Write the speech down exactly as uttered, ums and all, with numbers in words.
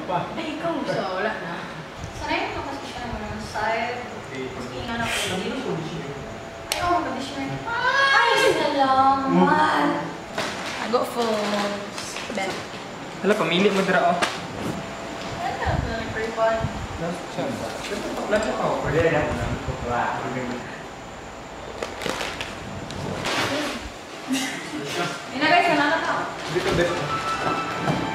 pa. Ay, ikaw sa wala na. Sanay mo kasi siya naman ng side. Tingnan ako. Ay, oo, conditioner. Ay, salamat! I go for bed. Hala, pamili mo dira oh. Ano na nag-refund? Lahat ako. Pwede na. Inagay sa nana ka. Dito, dito.